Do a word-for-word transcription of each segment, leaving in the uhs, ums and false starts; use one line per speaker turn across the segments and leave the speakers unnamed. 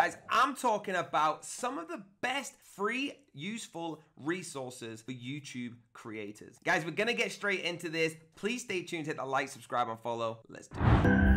Guys, I'm talking about some of the best free, useful resources for YouTube creators. Guys, we're gonna get straight into this. Please stay tuned, hit the like, subscribe, and follow. Let's do it.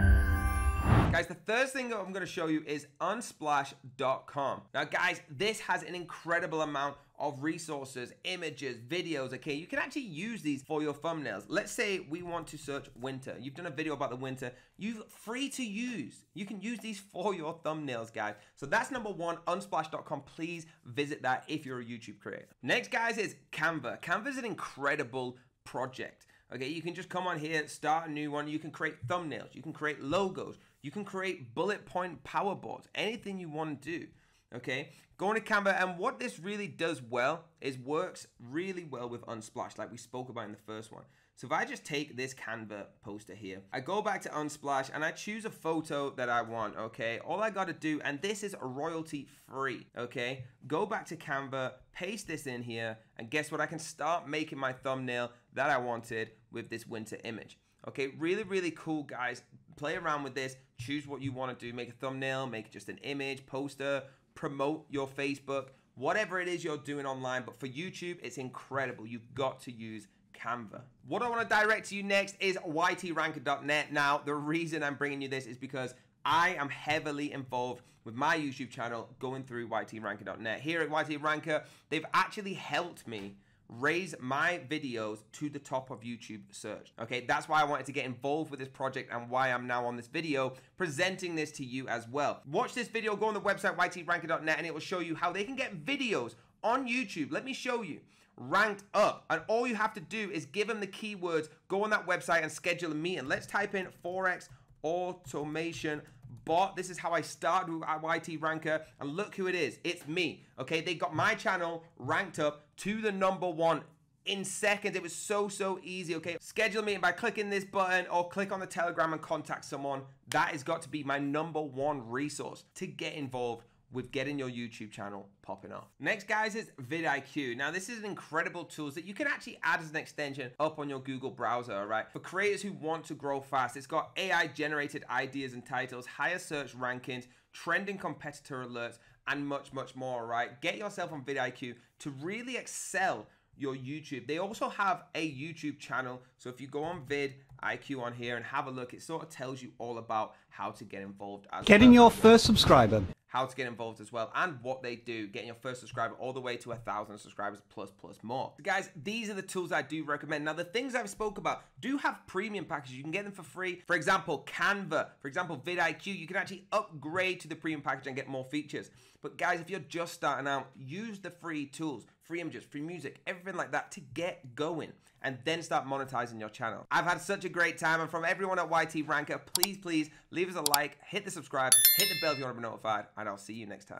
Guys, the first thing I'm going to show you is unsplash dot com. Now, guys, this has an incredible amount of resources, images, videos, okay? You can actually use these for your thumbnails. Let's say we want to search winter. You've done a video about the winter. You've free to use. You can use these for your thumbnails, guys. So that's number one, unsplash dot com. Please visit that if you're a YouTube creator. Next, guys, is Canva. Canva is an incredible project. Okay, you can just come on here, start a new one. You can create thumbnails. You can create logos. You can create bullet point power boards. Anything you want to do. Okay, go into Canva, and what this really does well is works really well with Unsplash, like we spoke about in the first one. So if I just take this Canva poster here, I go back to Unsplash and I choose a photo that I want, okay? All I gotta do, and this is royalty free, okay? Go back to Canva, paste this in here, and guess what? I can start making my thumbnail that I wanted with this winter image. Okay, really, really cool, guys. Play around with this, choose what you wanna do, make a thumbnail, make just an image, poster, promote your Facebook, whatever it is you're doing online. But for YouTube, it's incredible. You've got to use Canva. What I want to direct to you next is Y T ranker dot net. Now, the reason I'm bringing you this is because I am heavily involved with my YouTube channel going through Y T ranker dot net. Here at Y T Ranker, they've actually helped me raise my videos to the top of YouTube search. Okay, that's why I wanted to get involved with this project and why I'm now on this video presenting this to you as well. Watch this video, go on the website Y T ranker dot net, and it will show you how they can get videos on YouTube. Let me show you. Ranked up, and all you have to do is give them the keywords, go on that website and schedule a meeting. Let's type in Forex automation bot. This is how I started with Y T Ranker, and look who it is. It's me. Okay, they got my channel ranked up to the number one in seconds. It was so so easy. Okay, schedule a meeting by clicking this button or click on the Telegram and contact someone. That has got to be my number one resource to get involved with getting your YouTube channel popping off. Next, guys, is vidIQ. Now, this is an incredible tool that you can actually add as an extension up on your Google browser, all right? For creators who want to grow fast, it's got A I-generated ideas and titles, higher search rankings, trending competitor alerts, and much, much more, all right? Get yourself on vidIQ to really excel your YouTube. They also have a YouTube channel, so if you go on vidIQ on here and have a look, it sort of tells you all about how to get involved as
Getting
well.
your first subscriber.
How to get involved as well, and what they do, getting your first subscriber all the way to a thousand subscribers plus plus more. So guys, these are the tools I do recommend. Now, the things I've spoke about do have premium packages. You can get them for free. For example, Canva, for example, vidIQ, you can actually upgrade to the premium package and get more features. But guys, if you're just starting out, use the free tools, free images, free music, everything like that to get going, and then start monetizing your channel. I've had such a great time, and from everyone at Y T Ranker, please, please leave us a like, hit the subscribe, hit the bell if you want to be notified, and I'll see you next time.